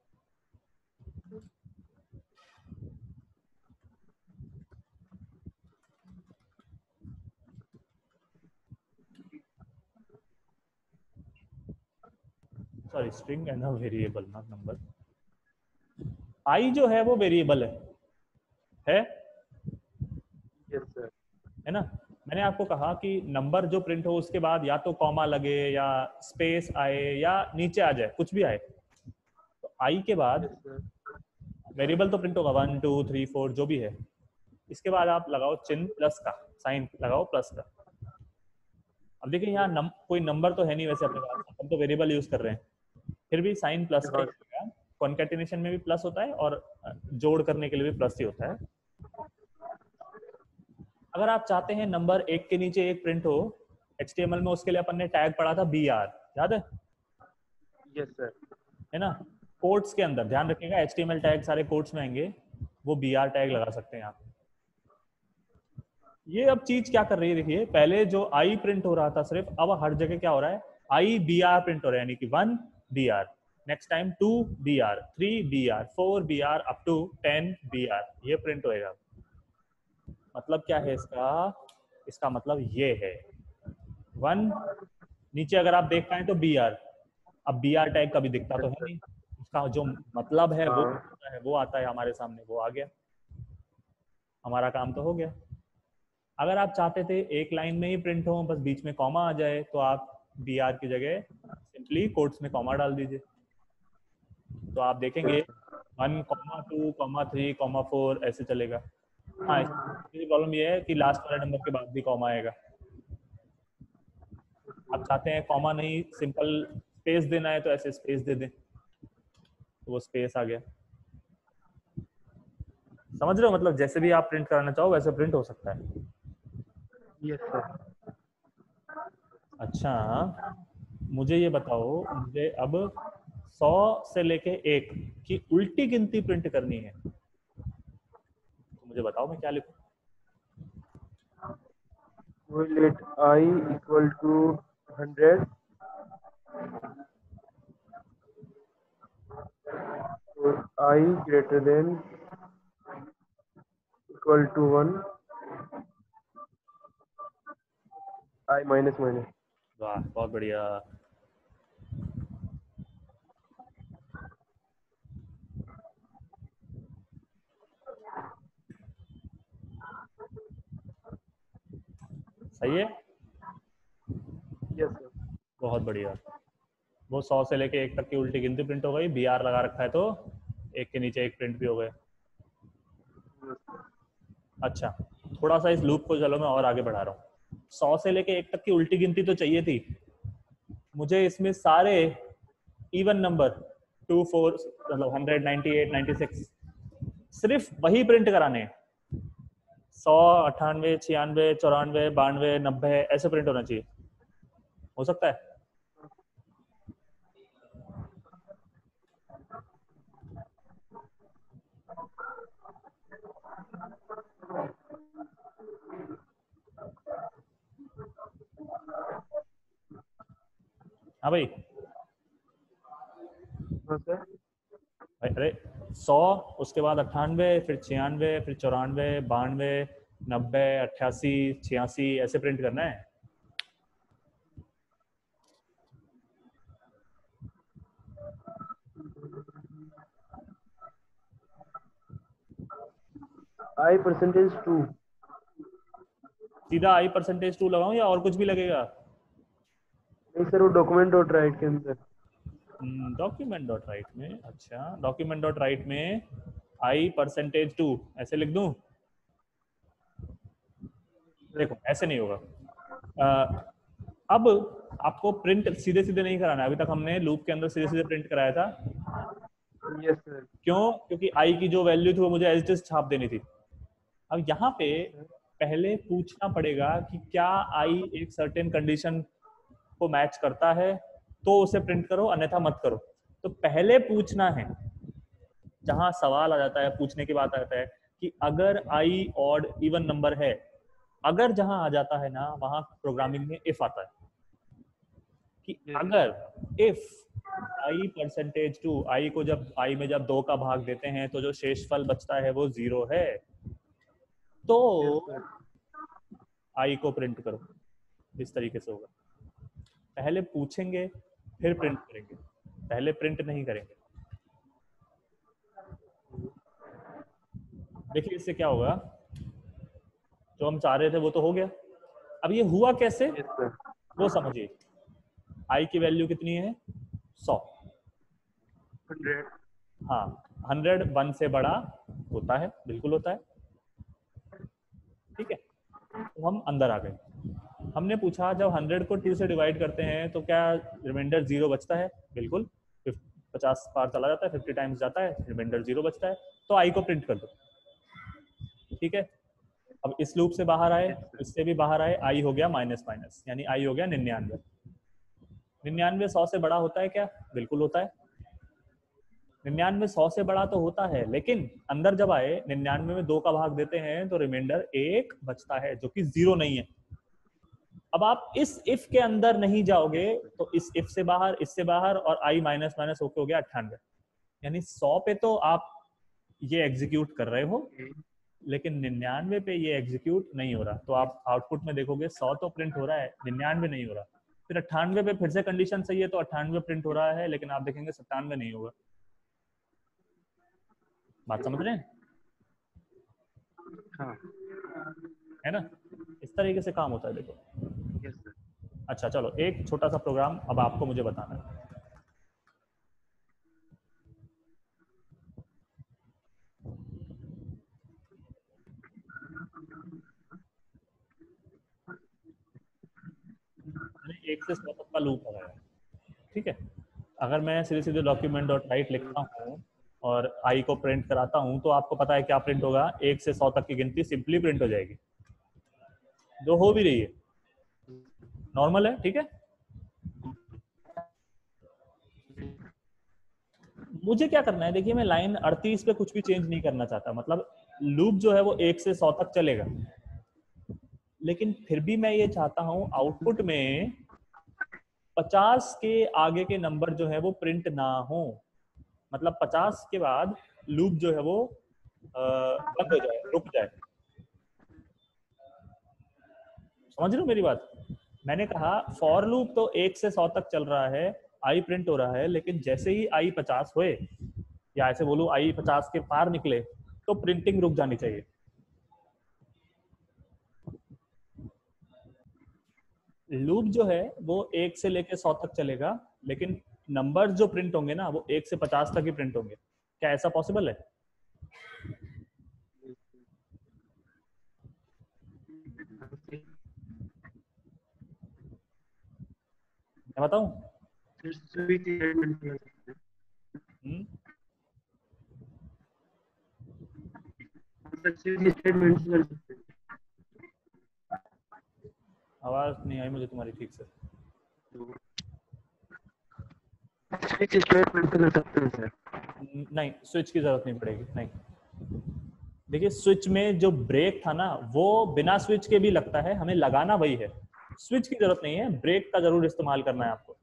Sorry, string and a variable not number. I जो है वो वेरिएबल है यस सर। है ना। मैंने आपको कहा कि नंबर जो प्रिंट हो उसके बाद या तो कॉमा लगे या स्पेस आए या नीचे आ जाए, कुछ भी आए। तो आई के बाद वेरिएबल तो प्रिंट होगा 1 2 3 4 जो भी है। इसके बाद आप लगाओ चिन्ह प्लस का, साइन लगाओ प्लस का। अब देखिए यहाँ कोई नंबर तो है नहीं वैसे अपने पास, हम तो वेरिएबल यूज कर रहे हैं, फिर भी साइन प्लस का ही लगेगा। कॉन्कैटिनेशन में भी प्लस होता है और जोड़ करने के लिए भी प्लस ही होता है। अगर आप चाहते हैं नंबर एक के नीचे एक प्रिंट हो HTML में, उसके लिए अपन ने टैग पढ़ा था BR, याद है? Yes sir. है ना। कोट्स के अंदर ध्यान रखिएगा, HTML टैग सारे कोट्स में आएंगे। वो बी आर टैग लगा सकते हैं आप। ये अब चीज क्या कर रही है देखिए, पहले जो आई प्रिंट हो रहा था सिर्फ, अब हर जगह क्या हो रहा है, आई बी आर प्रिंट हो रहा है, यानी कि 1 B R, next time 2 B R, 3 B R, 4 B R, up to 10 B R, ये प्रिंट होएगा। मतलब क्या है इसका, इसका मतलब ये है 1, नीचे अगर आप देख पाए तो बी आर, अब बी आर टैग कभी दिखता तो है नहीं, उसका जो मतलब है वो आता है हमारे सामने, वो आ गया, हमारा काम तो हो गया। अगर आप चाहते थे एक लाइन में ही प्रिंट हो, बस बीच में कॉमा आ जाए, तो आप बी आर की जगह सिंपली कोट्स में कॉमा डाल दीजिए, तो आप देखेंगे 1, 2, 3, 4 ऐसे चलेगा। हाँ, इसकी प्रॉब्लम ये है कि लास्ट वाले नंबर के बाद भी कॉमा आएगा। आप चाहते हैं कॉमा नहीं सिंपल स्पेस देना है, तो ऐसे स्पेस दे दें, तो वो स्पेस आ गया। समझ रहे हो, मतलब जैसे भी आप प्रिंट कराना चाहो वैसे प्रिंट हो सकता है। Yes sir. अच्छा, मुझे ये बताओ, मुझे अब 100 से लेके 1 की उल्टी गिनती प्रिंट करनी है, तो मुझे बताओ मैं क्या लिखूं। लेट आई इक्वल टू 100 और I greater than equal to 1, I minus minus. वाह, बहुत बढ़िया। सही है, यस सर। बहुत बढ़िया। वो 100 से लेके 1 तक की उल्टी गिनती प्रिंट हो गई, बी आर लगा रखा है तो एक के नीचे एक प्रिंट भी हो गए। अच्छा, थोड़ा सा इस लूप को चलो मैं और आगे बढ़ा रहा हूँ। 100 से लेके 1 तक की उल्टी गिनती तो चाहिए थी मुझे, इसमें सारे इवन नंबर 2, 4 मतलब 100, 98, 96 सिर्फ वही प्रिंट कराने हैं। 100, 98, 96, 94, 92, 90 ऐसे प्रिंट होना चाहिए। हो सकता है? हाँ भाई। हाँ सर। अरे 100, उसके बाद 98, फिर 96, फिर 94, 92, 90, 88, 86 ऐसे प्रिंट करना है। I percentage 2। सीधा आई परसेंटेज 2 लगाऊं या और कुछ भी लगेगा? नहीं सर, वो डॉक्यूमेंट डॉट राइट के अंदर। डॉक्यूमेंट डॉट राइट में, अच्छा डॉक्यूमेंट डॉट राइट में आई परसेंटेज 2 ऐसे लिख दूं? देखो ऐसे नहीं होगा। अब आपको प्रिंट सीधे सीधे नहीं कराना है, अभी तक हमने लूप के अंदर सीधे सीधे प्रिंट कराया था। Yes sir. क्यों? क्योंकि आई की जो वैल्यू थी वो मुझे एज इट इज छाप देनी थी। अब यहाँ पे पहले पूछना पड़ेगा कि क्या आई एक सर्टेन कंडीशन को मैच करता है तो उसे प्रिंट करो, अन्यथा मत करो। तो पहले पूछना है, जहां सवाल आ जाता है, पूछने की बात आता है कि अगर आई ऑड इवन नंबर है, अगर जहां आ जाता है ना, वहां प्रोग्रामिंग में इफ आता है कि अगर इफ आई परसेंटेज 2, आई को जब आई में जब 2 का भाग देते हैं तो जो शेषफल बचता है वो 0 है, तो आई को प्रिंट करो। इस तरीके से होगा, पहले पूछेंगे फिर प्रिंट करेंगे, पहले प्रिंट नहीं करेंगे। देखिए इससे क्या होगा, जो हम चाह रहे थे वो तो हो गया। अब ये हुआ कैसे वो समझिए। आई की वैल्यू कितनी है? 100। 100। हाँ, 100 1 से बड़ा होता है, बिल्कुल होता है, ठीक है। तो हम अंदर आ गए, हमने पूछा जब 100 को 2 से डिवाइड करते हैं तो क्या रिमाइंडर 0 बचता है? बिल्कुल, 50 बार चला जाता है, 50 टाइम्स जाता है, रिमाइंडर 0 बचता है, तो आई को प्रिंट कर दो, ठीक है। अब इस लूप से बाहर आए, इससे भी बाहर आए, आई हो गया माइनस माइनस, यानी आई हो गया 99। 99 100 से बड़ा होता है क्या? बिल्कुल होता है। 99 100 से बड़ा तो होता है, लेकिन अंदर जब आए 99 में 2 का भाग देते हैं तो रिमाइंडर 1 बचता है जो कि 0 नहीं है। अब आप इस इफ के अंदर नहीं जाओगे तो इस इफ से बाहर, इससे बाहर, और आई माइनस माइनस होके हो गया 98, यानी 100 पे तो आप ये एग्जीक्यूट कर रहे हो, लेकिन 99 पे ये एग्जीक्यूट नहीं हो रहा। तो आप आउटपुट में देखोगे 100 तो प्रिंट हो रहा है, 99 नहीं हो रहा। फिर 98 पे फिर से कंडीशन सही है तो 98 प्रिंट हो रहा है, लेकिन आप देखेंगे 97 नहीं होगा। बात समझ रहे हैं? हाँ। है ना? इस तरीके से काम होता है, देखो। Yes sir. अच्छा चलो, एक छोटा सा प्रोग्राम अब आपको मुझे बताना है। मैंने 1 से 100 तक का लूप लगाया, ठीक है। अगर मैं सीधे सीधे डॉक्यूमेंट डॉट राइट लिखता हूँ और आई को प्रिंट कराता हूँ तो आपको पता है क्या प्रिंट होगा? 1 से 100 तक की गिनती सिंपली प्रिंट हो जाएगी, जो हो भी रही है, नॉर्मल है, ठीक है। मुझे क्या करना है, देखिए मैं लाइन 38 पे कुछ भी चेंज नहीं करना चाहता, मतलब लूप जो है वो 1 से 100 तक चलेगा, लेकिन फिर भी मैं ये चाहता हूँ आउटपुट में 50 के आगे के नंबर जो है वो प्रिंट ना हो, मतलब 50 के बाद लूप जो है वो बंद हो जाए, रुक जाए। समझ रहे हो मेरी बात? मैंने कहा फॉर लूप तो 1 से 100 तक चल रहा है, आई प्रिंट हो रहा है, लेकिन जैसे ही आई 50 हुए, या ऐसे बोलूं आई 50 के पार निकले, तो प्रिंटिंग रुक जानी चाहिए। लूप जो है वो 1 से लेके 100 तक चलेगा, लेकिन नंबर जो प्रिंट होंगे ना वो 1 से 50 तक ही प्रिंट होंगे। क्या ऐसा पॉसिबल है? मैं बताऊं? आवाज नहीं आई मुझे तुम्हारी ठीक से। स्विच स्टेटमेंट कर सकते हैं सर? नहीं, स्विच की जरूरत नहीं पड़ेगी, नहीं। देखिए स्विच में जो ब्रेक था ना वो बिना स्विच के भी लगता है, हमें लगाना वही है, स्विच की जरूरत नहीं है, ब्रेक का जरूर इस्तेमाल करना है आपको।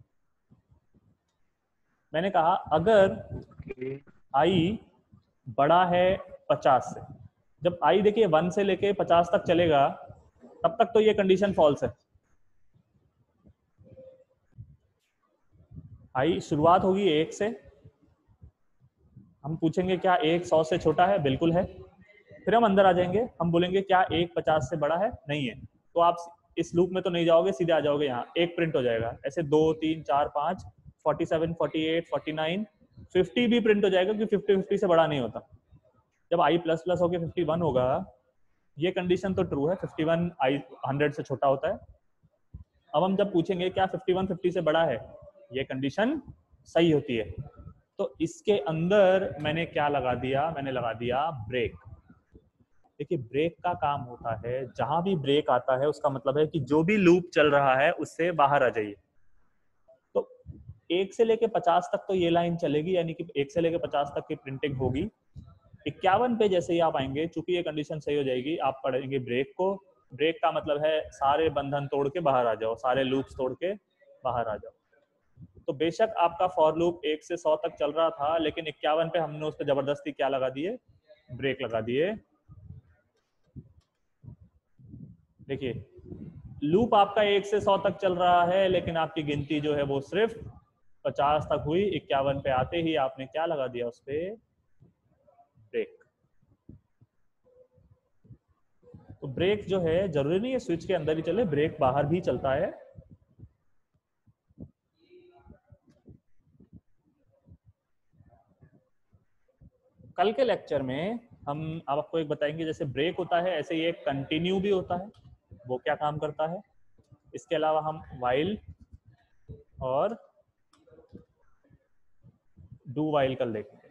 मैंने कहा अगर आई बड़ा है 50 से, जब आई देखिए 1 से लेके 50 तक चलेगा तब तक तो ये कंडीशन फॉल्स है। आई शुरुआत होगी 1 से, हम पूछेंगे क्या 1 100 से छोटा है? बिल्कुल है। फिर हम अंदर आ जाएंगे, हम बोलेंगे क्या 1 50 से बड़ा है? नहीं है। तो आप इस लूप में तो नहीं जाओगे, सीधे आ जाओगे यहाँ, 1 प्रिंट हो जाएगा, ऐसे 2 3 4 5 47 48 49 50 भी प्रिंट हो जाएगा, क्योंकि 50 50 से बड़ा नहीं होता। जब आई प्लस प्लस होकर 51 होगा, ये कंडीशन तो ट्रू है, 51 आई 100 से छोटा होता है। अब हम जब पूछेंगे क्या 51 50 से बड़ा है, ये कंडीशन सही होती है। तो इसके अंदर मैंने क्या लगा दिया? मैंने लगा दिया ब्रेक। देखिए ब्रेक का काम होता है, जहां भी ब्रेक आता है उसका मतलब है कि जो भी लूप चल रहा है उससे बाहर आ जाइए। तो 1 से लेके 50 तक तो ये लाइन चलेगी, यानी कि 1 से लेके 50 तक की प्रिंटिंग होगी। 51 पे जैसे ही आप आएंगे, चूंकि ये कंडीशन सही हो जाएगी, आप पढ़ेंगे ब्रेक को। ब्रेक का मतलब है सारे बंधन तोड़ के बाहर आ जाओ, सारे लूप्स तोड़ के बाहर आ जाओ। तो बेशक आपका फॉर लूप 1 से 100 तक चल रहा था, लेकिन 51 पे हमने उस पर जबरदस्ती क्या लगा दिए? ब्रेक लगा दिए। देखिए लूप आपका 1 से 100 तक चल रहा है, लेकिन आपकी गिनती जो है वो सिर्फ 50 तक हुई। 51 पे आते ही आपने क्या लगा दिया? उस पे ब्रेक। तो ब्रेक जो है जरूरी नहीं है स्विच के अंदर ही चले, ब्रेक बाहर भी चलता है। कल के लेक्चर में हम अब आपको एक बताएंगे, जैसे ब्रेक होता है ऐसे ही एक कंटिन्यू भी होता है। वो क्या काम करता है? इसके अलावा हम व्हाइल और डू व्हाइल कल देखेंगे।